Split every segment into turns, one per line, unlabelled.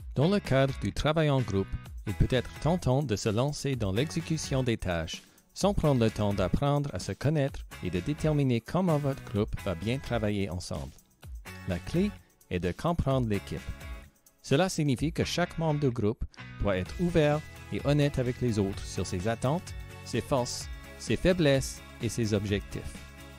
Dans le cadre du travail en groupe, il peut être tentant de se lancer dans l'exécution des tâches sans prendre le temps d'apprendre à se connaître et de déterminer comment votre groupe va bien travailler ensemble. La clé est de comprendre l'équipe. Cela signifie que chaque membre du groupe doit être ouvert et honnête avec les autres sur ses attentes, ses forces, ses faiblesses et ses objectifs.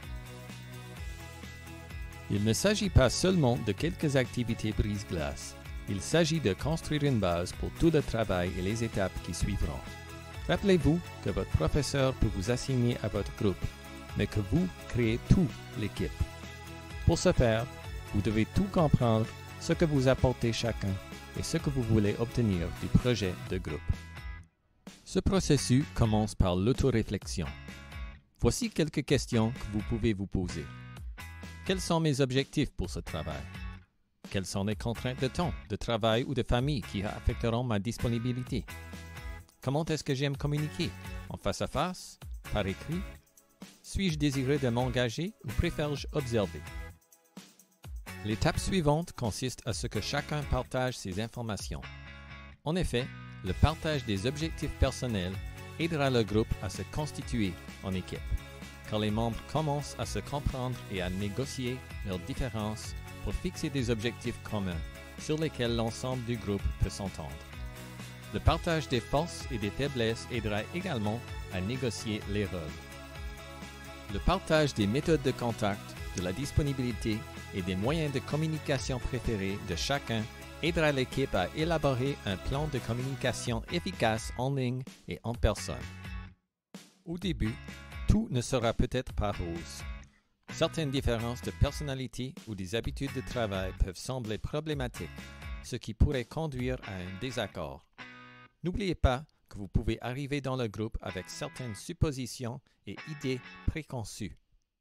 Il ne s'agit pas seulement de quelques activités brise-glace. Il s'agit de construire une base pour tout le travail et les étapes qui suivront. Rappelez-vous que votre professeur peut vous assigner à votre groupe, mais que vous créez tout l'équipe. Pour ce faire, vous devez tout comprendre, ce que vous apportez chacun et ce que vous voulez obtenir du projet de groupe. Ce processus commence par l'autoréflexion. Voici quelques questions que vous pouvez vous poser. Quels sont mes objectifs pour ce travail? Quelles sont les contraintes de temps, de travail ou de famille qui affecteront ma disponibilité? Comment est-ce que j'aime communiquer? En face à face? Par écrit? Suis-je désireux de m'engager ou préfère-je observer? L'étape suivante consiste à ce que chacun partage ses informations. En effet, le partage des objectifs personnels aidera le groupe à se constituer en équipe, car les membres commencent à se comprendre et à négocier leurs différences pour fixer des objectifs communs sur lesquels l'ensemble du groupe peut s'entendre. Le partage des forces et des faiblesses aidera également à négocier les rôles. Le partage des méthodes de contact, de la disponibilité et des moyens de communication préférés de chacun aidera l'équipe à élaborer un plan de communication efficace en ligne et en personne. Au début, tout ne sera peut-être pas rose. Certaines différences de personnalité ou des habitudes de travail peuvent sembler problématiques, ce qui pourrait conduire à un désaccord. N'oubliez pas que vous pouvez arriver dans le groupe avec certaines suppositions et idées préconçues.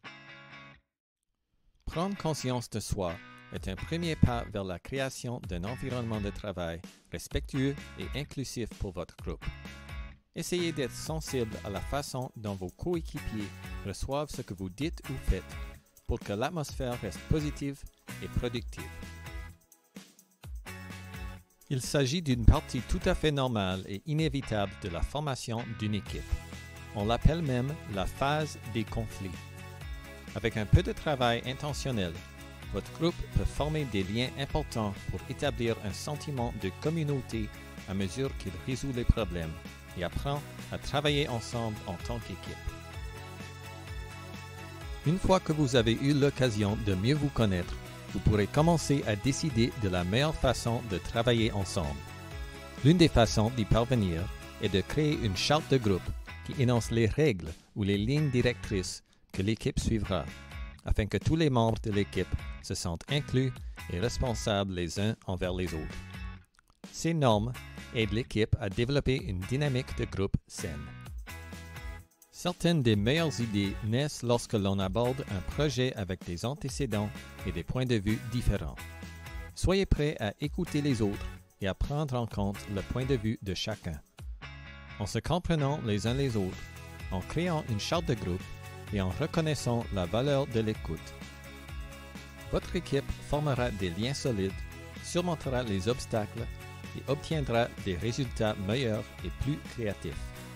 Prendre conscience de soi est un premier pas vers la création d'un environnement de travail respectueux et inclusif pour votre groupe. Essayez d'être sensible à la façon dont vos coéquipiers reçoivent ce que vous dites ou faites pour que l'atmosphère reste positive et productive. Il s'agit d'une partie tout à fait normale et inévitable de la formation d'une équipe. On l'appelle même la phase des conflits. Avec un peu de travail intentionnel, votre groupe peut former des liens importants pour établir un sentiment de communauté à mesure qu'il résout les problèmes et apprend à travailler ensemble en tant qu'équipe. Une fois que vous avez eu l'occasion de mieux vous connaître, vous pourrez commencer à décider de la meilleure façon de travailler ensemble. L'une des façons d'y parvenir est de créer une charte de groupe qui énonce les règles ou les lignes directrices que l'équipe suivra, afin que tous les membres de l'équipe se sentent inclus et responsables les uns envers les autres. Ces normes aident l'équipe à développer une dynamique de groupe saine. Certaines des meilleures idées naissent lorsque l'on aborde un projet avec des antécédents et des points de vue différents. Soyez prêts à écouter les autres et à prendre en compte le point de vue de chacun. En se comprenant les uns les autres, en créant une charte de groupe et en reconnaissant la valeur de l'écoute. Votre équipe formera des liens solides, surmontera les obstacles et obtiendra des résultats meilleurs et plus créatifs.